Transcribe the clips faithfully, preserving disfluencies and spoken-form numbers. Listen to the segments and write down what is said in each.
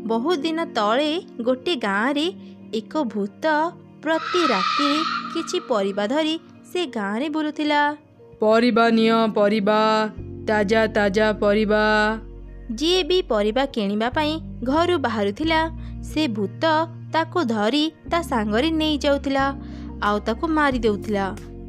बहुत दिन तले गोटे गाँव रे एक भूत प्रति राति किछि परिबा धरी से गाँव रे बुलुथिला। परिबा नियो परिबा ताजा ताजा परिबा। जी भी परिबा किणिबा पई घरु बाहरुथिला से भूत ताको धरी ता सांगरे नहीं जाउथिला आउ ताको मारी देउथिला।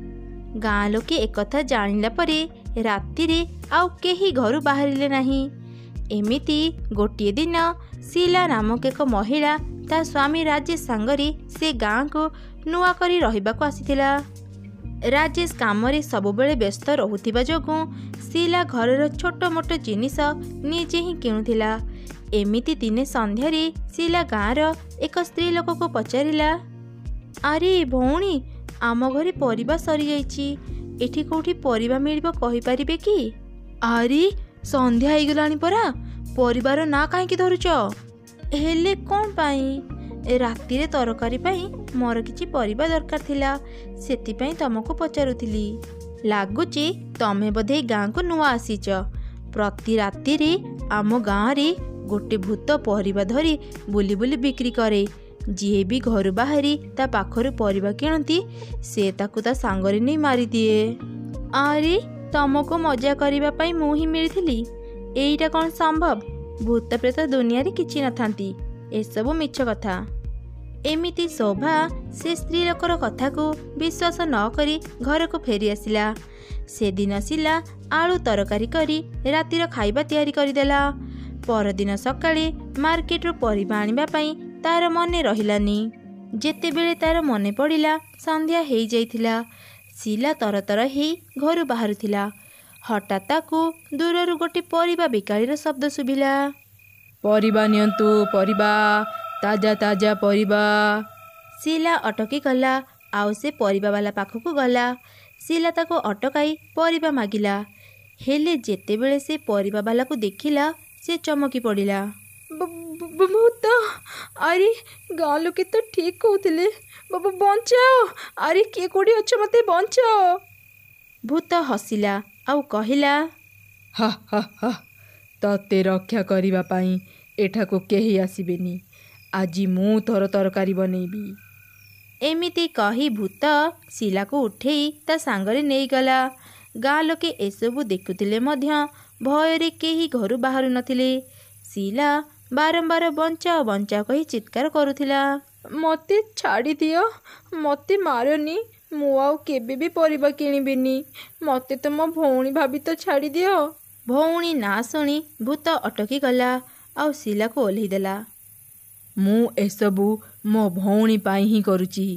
गाँ लोके एकथा जानिला परे राति रे आउ केही घरु बाहरिले नाही। एमिति गोटिए दिन शीला नामक एक महिला ता स्वामी राजेश सांगरे से गाँ को नुआ करी रहिबाको आसीथिला। राजेश कामरे सबुबेले व्यस्त रहुथिबा जोगु शीला घरर छोट मोट जिनिस निजे ही किणुथिला। एमिति दिने संध्यारे शीला गाँर एक स्त्री लोक को पचारिला, अरे भौणी आम घरे परिबा सरी जाइछि, एठी कोठी परिबा मिलिबो कहि परिबे कि? अरे संध्या होइगलानी परा, परिबार ना काहेकि धरुच? हेले कोन पाई? रातिरे तरकारी पाई मोर किछि परिबा दरकार थिला, सेति पाई तुमको पचारुथिली। लागुची तमे बधे गाँ को नुआ आसीच। प्रति राति रे आम गाँ रे गोटे भूत परिबा धरी बुली बुली बिक्री करे। जी भी घर बाहरी ता पाखरु परिबा किणती से ताकु ता सांगरे नहीं मारी दिए। अरे तुमको मजा करबा पई मु ही मिलिथिली, एईटा कोन संभव? भूत प्रेत दुनिया रे किछि नथांती, ए सब मिछ कथा। एमिति शोभा से स्त्री लोकर कथा को विश्वास न करी घर को फेरी आसिला। से दिन शीला आलू तरकारी करी रातिर खाइबा तैयारी करदेला। परदिन सकाळे मार्केट रो परिबा आनिबा पई तार मने रहिलानी। जेतेबेले तार मने पड़िला संध्या हेई जाइथिला। शीला तरतर हेई घर बाहरुथिला। हठात ताकू दूररु गोटे परिबा बिकाळीर शब्द सुभिला। परिबा नियंतु परिबा ताजा ताजा परिबा। शीला अटकी गला आउ से परिबा वाला पाखकू गला। शीला ताको अटकाई परिबा मागिला, हेले जेतेबेले से परिबा वाला को देखिला से चमकी पड़िला। भूत, अरे गाँ लोके तो ठीक कहूथिले, बाबा बंचाओ, अरे किए कोडी अच्छा मते बंचाओ। भूत हसिला आउ कहिला, हा हा हा, तते रक्षा करिबा पाई एठाको केही आसीबेनी, आजी मु तोर तरकारी बनेबी। एमिति कही भूत शीला को उठेई ता सांगरे नहीं गला। गाँ लोके एसबु देखुथिले मध्य भयरे केही घरु बाहरु नथिले। शीला बारंबार बंचाओ बंचाओ कही चित्कार करुथिला। मते छाड़ी दियो, मते मारनी, मु आउ केबे भी परिबा किणिबिनी, मते तो मो भौणी भाभी तो छाड़ी दियो। भौणी ना सुनी भूत अटकी गला आउ शीला को ओल्हेई देला। मु एसबु मो भौणी पाई ही करुची।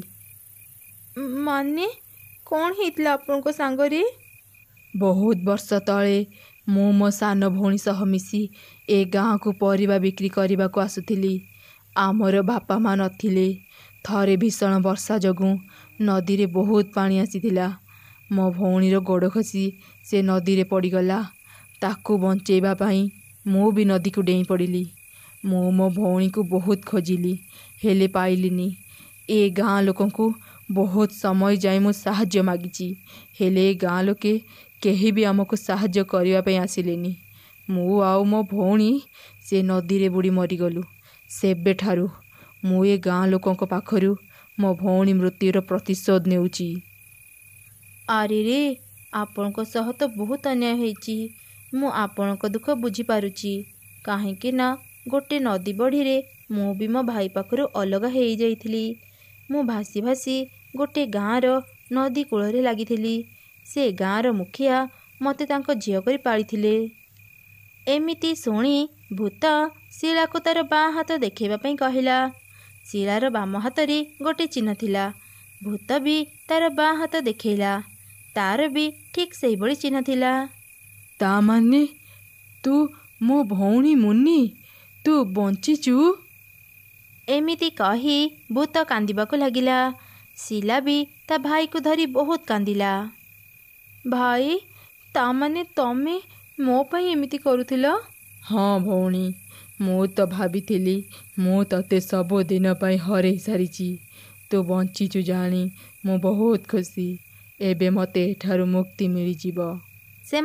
माने कौन हेतला आपनको सांगरे? बहुत वर्ष तले मु मो सान भौणी सह मिसी ए गाँ को परिबा बिक्री करने को आसुथिली। आमर बापा माँ नथिले। थरे भीषण वर्षा जगु नदी रे बहुत पानी आसीथिला। मो भौणीर गोड़ खसी से नदी रे पड़ीगला। ताकू बंचेबा पाई मु भी नदी को डेई पड़िली। मु मो भौणी को बहुत खोजिली, हेले पाइलिनी। ए गाँ लोकन को बहुत समय जाए मु साहाଯ୍ୟ मागिची, हेले गाँ लोके केही भी आमको साहाଯ୍ୟ करबा पई आसिलेनी। मु आउ मो भौणी से नदी रे बुड़ी मरीगलु। सेबे ठारू मु ए गाँ लोकन को पाखरु मो भौणी मृत्युर प्रतिशोध नेउची। अरे रे, आपनको सह तो बहुत अन्याय होईची। मु आपनको दुख बुझी पारुची, काहेकि ना गोटे नदी बड़ी रे मु भी मो भाई पाखरु अलगा हेई जाइथिली। मु भासी भासी गोटे गाँर नदी कूଳରେ लागिथिली। से गाँर मुखिया मते तांको झियो करी पाଳିथिले। एमिति शुणी भूत शीला को तार बाँ हाथ देखैबा पई कहिला। शीलार बाम हाथ रे गोटे चिन्ह थिला। भूत भी तार बाँ हाथ देखैला, तार भी ठीक सही बड़ी चिन्ह थिला। ता माने तू मो भौणी मुन्नी, तू बंचिचु? एमिति कही भूत कांदिबाको लागिला। शीला भी ता भाई को धरी बहुत कांदिला। भाई, ता माने तमे मो पई एमिति करुथिला? हाँ भौणी, मु तो भाविथिली मु तते सब दिन पई हरे सारिची। तू बंचिचु जानी मु बहुत खुशी। एबे मते एठारु मुक्ति मिली जीवो।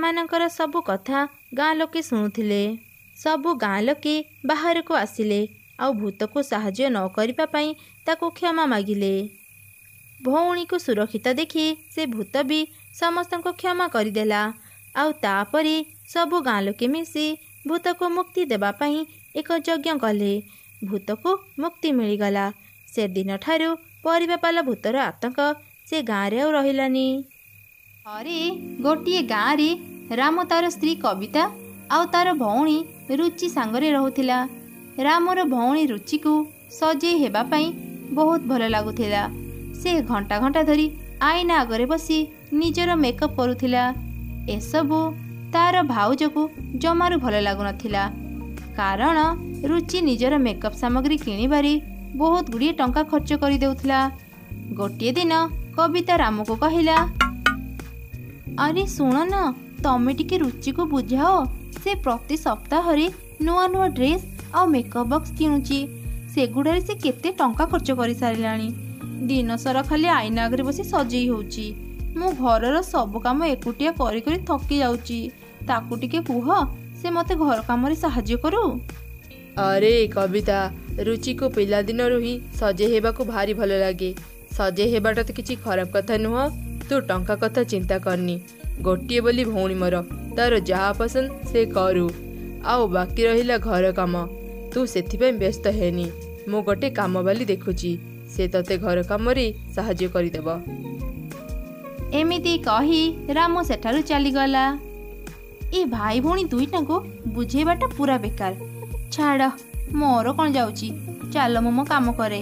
सेमानंकर सबु कथा गाँ लोके शुणुथिले। सबु गाँ लोके बाहर को आसिले ଆଉ ଭୂତକୁ ସାହାଯ୍ୟ ନ କରିବା ପାଇଁ ତାକୁ କ୍ଷମା ମାଗିଲେ। ଭଉଣୀକୁ ସୁରକ୍ଷିତ ଦେଖି ସେ ଭୂତ ବି ସମସ୍ତଙ୍କୁ କ୍ଷମା କରିଦେଲା। ଆଉ ତାପରେ ସବୁ ଗାଁ ଲୋକେ ମିଶି ଭୂତକୁ ମୁକ୍ତି ଦେବା ପାଇଁ ଏକ ଯଜ୍ଞ କଲେ। ଭୂତକୁ ମୁକ୍ତି ମିଳିଗଲା। ସେଦିନଠାରୁ ପରିବାପାଲ ଭୂତର ଆତଙ୍କ ସେ ଗାଁରେ ଆଉ ରହିଲାନି। ଥରେ ଗୋଟିଏ ଗାଁରେ ରାମ ତାର ସ୍ତ୍ରୀ କବିତା ଆଉ ତାର ଭଉଣୀ ରୁଚି ସାଙ୍ଗରେ ରହୁଥିଲା। ରାମର ଭଉଣୀ ରୁଚିକୁ ସଜେଇ ହେବା ପାଇଁ ବହୁତ ଭଲ ଲାଗୁଥିଲା। ସେ ଘଣ୍ଟା ଘଣ୍ଟା ଧରି ଆଇନା ଆଗରେ ବସି ନିଜର ମେକଅପ୍ କରୁଥିଲା। ଏସବୁ ତାର ଭାଉଜକୁ ଜମାରୁ ଭଲ ଲାଗୁନଥିଲା, କାରଣ ରୁଚି ନିଜର ମେକଅପ୍ ସାମଗ୍ରୀ କିଣିବାରେ ବହୁତ ଗୁଡ଼ିଏ ଟଙ୍କା ଖର୍ଚ୍ଚ କରିଦେଉଥିଲା। ଗୋଟିଏ ଦିନ କବିତା ରାମକୁ କହିଲା, ଆରେ ଶୁଣ ନା, ତମେ ଟିକେ ରୁଚିକୁ ବୁଝାଅ। ସେ ପ୍ରତି ସପ୍ତାହରେ ନୂଆ ନୂଆ ଡ୍ରେସ୍ ଆଉ ମେକଅପ୍ ବକ୍ସ କିଣୁଛି। ସେଗୁଡ଼ାରେ ସେ କେତେ ଟଙ୍କା ଖର୍ଚ୍ଚ କରିସାରିଲାଣି। ଦିନସାରା ଖାଲି ଆଇନା ଆଗରେ ବସି ସଜେଇ ହେଉଛି। ମୁଁ ଘରର ସବୁ କାମ ଏକୁଟିଆ କରି କରି ଥକି ଯାଉଛି। ତାକୁ ଟିକେ କୁହ ସେ ମୋତେ ଘର କାମରେ ସାହାଯ୍ୟ କରୁ। ଆରେ କବିତା, ରୁଚିକୁ ପିଲାଦିନରୁ ହିଁ ସଜେଇ ହେବାକୁ ଭାରି ଭଲ ଲାଗେ। ସଜେଇ ହେବାଟା ତ କିଛି ଖରାପ କଥା ନୁହଁ। ତୁ ଟଙ୍କା କଥା ଚିନ୍ତା କରନି। ଗୋଟିଏ ବୋଲି ଭଉଣୀ ମୋର, ତାର ଯାହା ପସନ୍ଦ ସେ କରୁ। ଆଉ ବାକି ରହିଲା ଘର କାମ, ତୁ ସେଥିପାଇଁ ବ୍ୟସ୍ତ ହେନି। ମୁଁ ଗୋଟେ କାମବାଲି ଦେଖୁଛି, ସେ ତତେ ଘର କାମରେ ସାହାଯ୍ୟ କରିଦେବ। ଏମିତି କହି ରାମ ସେଠାରୁ ଚାଲିଗଲା। ଏ ଭାଇ ଭଉଣୀ ଦୁଇଟାଙ୍କୁ ବୁଝେଇବାଟା ପୁରା ବେକାର। ଛାଡ଼, ମୋର କ'ଣ ଯାଉଛି, ଚାଲ ମୁଁ ମୋ କାମ କରେ।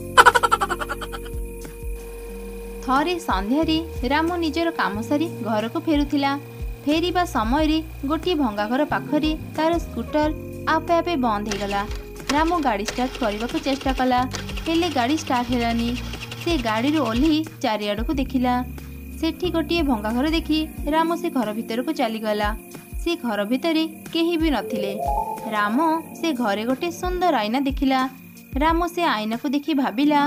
ଥରେ ସନ୍ଧ୍ୟାରେ ରାମ ନିଜର କାମ ସାରି ଘରକୁ ଫେରୁଥିଲା। ଫେରିବା ସମୟରେ ଗୋଟିଏ ଭଙ୍ଗାଘର ପାଖରେ ତାର ସ୍କୁଟର ଆପେ ଆପେ ବନ୍ଦ ହେଇଗଲା। ରାମ ଗାଡ଼ି ଷ୍ଟାର୍ଟ କରିବାକୁ ଚେଷ୍ଟା କଲା, ହେଲେ ଗାଡ଼ି ଷ୍ଟାର୍ଟ ହେଲାନି। ସେ ଗାଡ଼ିରୁ ଓହ୍ଲେଇ ଚାରିଆଡ଼କୁ ଦେଖିଲା। ସେଠି ଗୋଟିଏ ଭଙ୍ଗାଘର ଦେଖି ରାମ ସେ ଘର ଭିତରକୁ ଚାଲିଗଲା। ସେ ଘର ଭିତରେ କେହି ବି ନଥିଲେ। ରାମ ସେ ଘରେ ଗୋଟେ ସୁନ୍ଦର ଆଇନା ଦେଖିଲା। ରାମ ସେ ଆଇନାକୁ ଦେଖି ଭାବିଲା,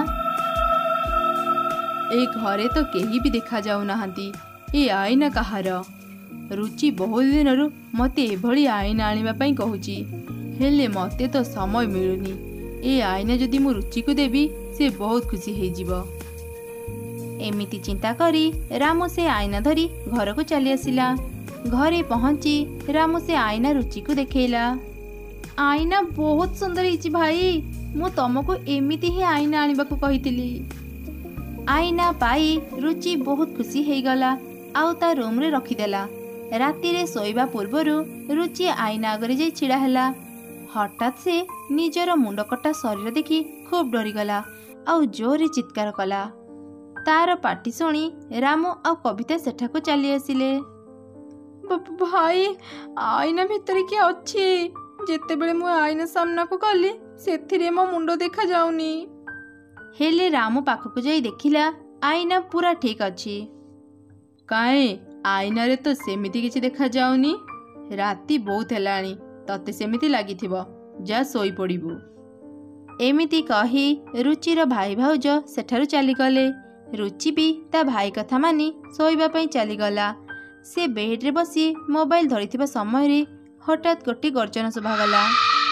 ଏ ଘରେ ତ କେହି ବି ଦେଖାଯାଉନାହାନ୍ତି। ଏ ଆଇନା କାହାର? ରୁଚି ବହୁତ ଦିନରୁ ମୋତେ ଏଭଳି ଆଇନା ଆଣିବା ପାଇଁ କହୁଛି, ହେଲେ ମୋତେ ତ ସମୟ ମିଳୁନି। ଏ ଆଇନା ଯଦି ମୁଁ ରୁଚିକୁ ଦେବି, ସେ ବହୁତ ଖୁସି ହେଇଯିବ। ଏମିତି ଚିନ୍ତା କରି ରାମ ସେ ଆଇନା ଧରି ଘରକୁ ଚାଲି ଆସିଲା। ଘରେ ପହଞ୍ଚି ରାମ ସେ ଆଇନା ରୁଚିକୁ ଦେଖେଇଲା। ଆଇନା ବହୁତ ସୁନ୍ଦର ହେଇଛି ଭାଇ, ମୁଁ ତମକୁ ଏମିତି ହିଁ ଆଇନା ଆଣିବାକୁ କହିଥିଲି। ଆଇନା ପାଇ ରୁଚି ବହୁତ ଖୁସି ହେଇଗଲା ଆଉ ତା ରୁମ୍ରେ ରଖିଦେଲା। ରାତିରେ ଶୋଇବା ପୂର୍ବରୁ ରୁଚି ଆଇନା ଆଗରେ ଯାଇ ଛିଡ଼ା ହେଲା। ହଠାତ୍ ସେ ନିଜର ମୁଣ୍ଡକଟା ଶରୀର ଦେଖି ଖୁବ୍ ଡରିଗଲା ଆଉ ଜୋରରେ ଚିତ୍କାର କଲା। ତାର ପାଟି ଶୁଣି ରାମ ଆଉ କବିତା ସେଠାକୁ ଚାଲି ଆସିଲେ। ଭାଇ, ଆଇନା ଭିତରେ କିଏ ଅଛି? ଯେତେବେଳେ ମୁଁ ଆଇନା ସାମ୍ନାକୁ ଗଲି, ସେଥିରେ ମୋ ମୁଣ୍ଡ ଦେଖାଯାଉନି। ହେଲେ ରାମ ପାଖକୁ ଯାଇ ଦେଖିଲା, ଆଇନା ପୁରା ଠିକ୍ ଅଛି। କାଇଁ, ଆଇନାରେ ତ ସେମିତି କିଛି ଦେଖାଯାଉନି। ରାତି ବହୁତ ହେଲାଣି, ତତେ ସେମିତି ଲାଗିଥିବ। ଯା ଶୋଇପଡ଼ିବୁ। ଏମିତି କହି ରୁଚିର ଭାଇ ଭାଉଜ ସେଠାରୁ ଚାଲିଗଲେ। ରୁଚି ବି ତା ଭାଇ କଥା ମାନି ଶୋଇବା ପାଇଁ ଚାଲିଗଲା। ସେ ବେଡ୍ରେ ବସି ମୋବାଇଲ ଧରିଥିବା ସମୟରେ ହଠାତ୍ ଗୋଟିଏ ଗର୍ଜନ ଶୁଭାଗଲା।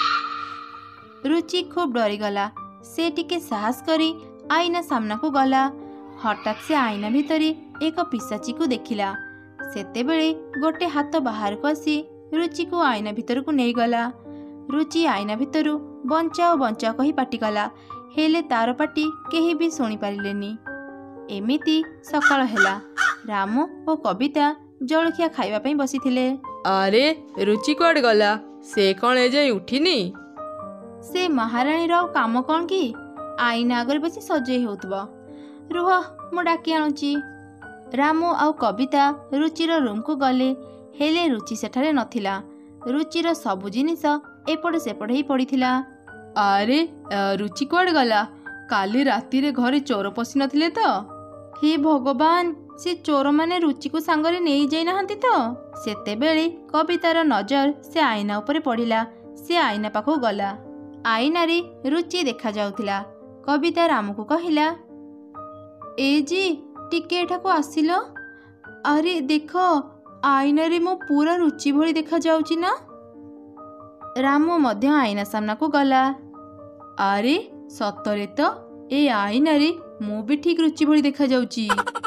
ରୁଚି ଖୁବ୍ ଡରିଗଲା। ସେ ଟିକେ ସାହସ କରି ଆଇନା ସାମ୍ନାକୁ ଗଲା। ହଠାତ୍ ସେ ଆଇନା ଭିତରେ ଏକ ପିଶାଚିକୁ ଦେଖିଲା। ସେତେବେଳେ ଗୋଟେ ହାତ ବାହାରକୁ ଆସି ରୁଚିକୁ ଆଇନା ଭିତରକୁ ନେଇଗଲା। ରୁଚି ଆଇନା ଭିତରୁ ବଞ୍ଚାଅ ବଞ୍ଚାଅ କହି ପାଟିକଲା, ହେଲେ ତାର ପାଟି କେହି ବି ଶୁଣିପାରିଲେନି। ଏମିତି ସକାଳ ହେଲା। ରାମ ଓ କବିତା ଜଳଖିଆ ଖାଇବା ପାଇଁ ବସିଥିଲେ। ଆରେ ରୁଚି କୁଆଡ଼େ ଗଲା? ସେ କ'ଣ ଏଯାଏଁ ଉଠିନି? ସେ ମହାରାଣୀର ଆଉ କାମ କ'ଣ କି? ଆଇନା ଆଗରେ ବସି ସଜେଇ ହେଉଥିବ। ରୁହ, ମୁଁ ଡାକି ଆଣୁଛି। ରାମ ଆଉ କବିତା ରୁଚିର ରୁମ୍କୁ ଗଲେ, ହେଲେ ରୁଚି ସେଠାରେ ନଥିଲା। ରୁଚିର ସବୁ ଜିନିଷ ଏପଟ ସେପଟ ହେଇ ପଡ଼ିଥିଲା। ଆରେ ରୁଚି କୁଆଡ଼େ ଗଲା? କାଲି ରାତିରେ ଘରେ ଚୋର ପଶି ନଥିଲେ ତ? ହେ ଭଗବାନ, ସେ ଚୋରମାନେ ରୁଚିକୁ ସାଙ୍ଗରେ ନେଇଯାଇନାହାନ୍ତି ତ? ସେତେବେଳେ କବିତାର ନଜର ସେ ଆଇନା ଉପରେ ପଡ଼ିଲା। ସେ ଆଇନା ପାଖକୁ ଗଲା। ଆଇନାରେ ରୁଚି ଦେଖାଯାଉଥିଲା। କବିତା ରାମକୁ କହିଲା, ଏ ଜି, ଟିକେ ଏଠାକୁ ଆସିଲ। ଆରେ ଦେଖ, ଆଇନାରେ ମୁଁ ପୁରା ରୁଚି ଭଳି ଦେଖାଯାଉଛି ନା? ରାମ ମଧ୍ୟ ଆଇନା ସାମ୍ନାକୁ ଗଲା। ଆରେ ସତରେ ତ ଏ ଆଇନାରେ ମୁଁ ବି ଠିକ୍ ରୁଚି ଭଳି ଦେଖାଯାଉଛି।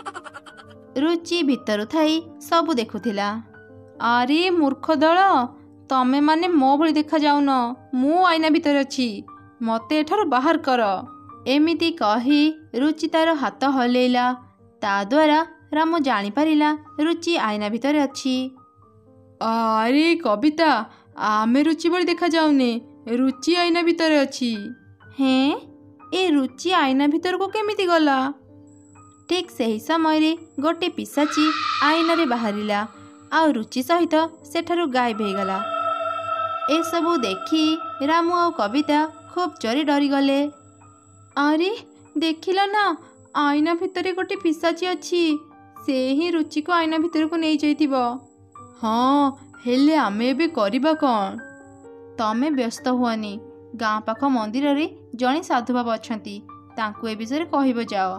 ରୁଚି ଭିତରୁ ଥାଇ ସବୁ ଦେଖୁଥିଲା। ଆରେ ମୂର୍ଖ ଦଳ, ତମେ ମାନେ ମୋ ଭଳି ଦେଖାଯାଉନ। ମୁଁ ଆଇନା ଭିତରେ ଅଛି, ମତେ ଏଠାରୁ ବାହାର କର। ଏମିତି କହି ରୁଚି ତାର ହାତ ହଲେଇଲା। ତା ଦ୍ୱାରା ରାମୁ ଜାଣିପାରିଲା ରୁଚି ଆଇନା ଭିତରେ ଅଛି। ଆରେ କବିତା, ଆମେ ରୁଚି ଭଳି ଦେଖାଯାଉନେ, ରୁଚି ଆଇନା ଭିତରେ ଅଛି। ହେଁ, ଏ ରୁଚି ଆଇନା ଭିତରକୁ କେମିତି ଗଲା? ଠିକ୍ ସେହି ସମୟରେ ଗୋଟେ ପିଶାଚି ଆଇନାରେ ବାହାରିଲା ଆଉ ରୁଚି ସହିତ ସେଠାରୁ ଗାୟବ ହେଇଗଲା। ଏସବୁ ଦେଖି ରାମୁ ଆଉ କବିତା ଖୁବ୍ ଜୋରେ ଡରିଗଲେ। ଆରେ ଦେଖିଲ ନା, ଆଇନା ଭିତରେ ଗୋଟେ ପିଶାଚି ଅଛି। ସେ ହିଁ ରୁଚିକୁ ଆଇନା ଭିତରକୁ ନେଇଯାଇଥିବ। ହଁ, ହେଲେ ଆମେ ଏବେ କରିବା କ'ଣ? ତମେ ବ୍ୟସ୍ତ ହୁଅନି, ଗାଁ ପାଖ ମନ୍ଦିରରେ ଜଣେ ସାଧୁବାବା ଅଛନ୍ତି, ତାଙ୍କୁ ଏ ବିଷୟରେ କହିବ ଯାଅ।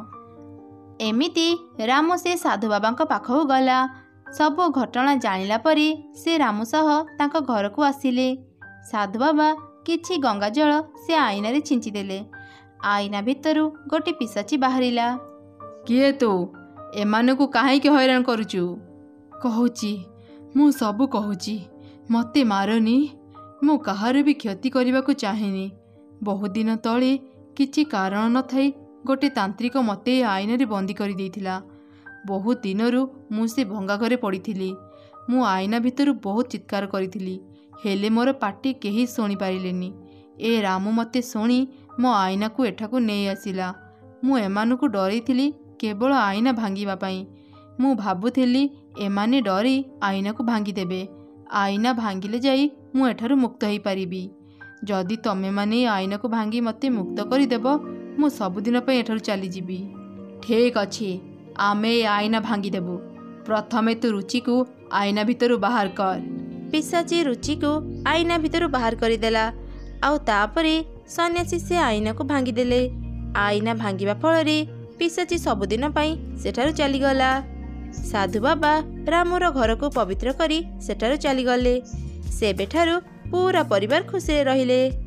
ଏମିତି ରାମୁ ସେ ସାଧୁବାବାଙ୍କ ପାଖକୁ ଗଲା। ସବୁ ଘଟଣା ଜାଣିଲା ପରେ ସେ ରାମୁ ସହ ତାଙ୍କ ଘରକୁ ଆସିଲେ। ସାଧୁବାବା କିଛି ଗଙ୍ଗାଜଳ ସେ ଆଇନାରେ ଛିଞ୍ଚିଦେଲେ। ଆଇନା ଭିତରୁ ଗୋଟେ ପିଶାଚି ବାହାରିଲା। କିଏ ତୁ? ଏମାନଙ୍କୁ କାହିଁକି ହଇରାଣ କରୁଛୁ? କହୁଛି, ମୁଁ ସବୁ କହୁଛି, ମୋତେ ମାରନି। ମୁଁ କାହାର ବି କ୍ଷତି କରିବାକୁ ଚାହେଁନି। ବହୁଦିନ ତଳେ କିଛି କାରଣ ନଥାଇ ଗୋଟେ ତାନ୍ତ୍ରିକ ମୋତେ ଏ ଆଇନାରେ ବନ୍ଦୀ କରିଦେଇଥିଲା। ବହୁତ ଦିନରୁ ମୁଁ ସେ ଭଙ୍ଗା ଘରେ ପଡ଼ିଥିଲି। ମୁଁ ଆଇନା ଭିତରୁ ବହୁତ ଚିତ୍କାର କରିଥିଲି, ହେଲେ ମୋର ପାଟି କେହି ଶୁଣିପାରିଲେନି। ଏ ରାମୁ ମୋତେ ଶୁଣି ମୋ ଆଇନାକୁ ଏଠାକୁ ନେଇ ଆସିଲା। ମୁଁ ଏମାନଙ୍କୁ ଡରେଇଥିଲି କେବଳ ଆଇନା ଭାଙ୍ଗିବା ପାଇଁ। ମୁଁ ଭାବୁଥିଲି ଏମାନେ ଡରି ଆଇନାକୁ ଭାଙ୍ଗିଦେବେ। ଆଇନା ଭାଙ୍ଗିଲେ ଯାଇ ମୁଁ ଏଠାରୁ ମୁକ୍ତ ହୋଇପାରିବି। ଯଦି ତମେମାନେ ଏ ଆଇନାକୁ ଭାଙ୍ଗି ମୋତେ ମୁକ୍ତ କରିଦେବ, ମୁଁ ସବୁଦିନ ପାଇଁ ଏଠାରୁ ଚାଲିଯିବି। ଠିକ୍ ଅଛି, ଆମେ ଏ ଆଇନା ଭାଙ୍ଗିଦେବୁ। ପ୍ରଥମେ ତୁ ରୁଚିକୁ ଆଇନା ଭିତରୁ ବାହାର କର। ପିଶାଚି ରୁଚିକୁ ଆଇନା ଭିତରୁ ବାହାର କରିଦେଲା ଆଉ ତାପରେ ସନ୍ନ୍ୟାସୀ ସେ ଆଇନାକୁ ଭାଙ୍ଗିଦେଲେ। ଆଇନା ଭାଙ୍ଗିବା ଫଳରେ ପିଶାଚି ସବୁଦିନ ପାଇଁ ସେଠାରୁ ଚାଲିଗଲା। ସାଧୁବାବା ରାମୁର ଘରକୁ ପବିତ୍ର କରି ସେଠାରୁ ଚାଲିଗଲେ। ସେବେଠାରୁ ପୁରା ପରିବାର ଖୁସିରେ ରହିଲେ।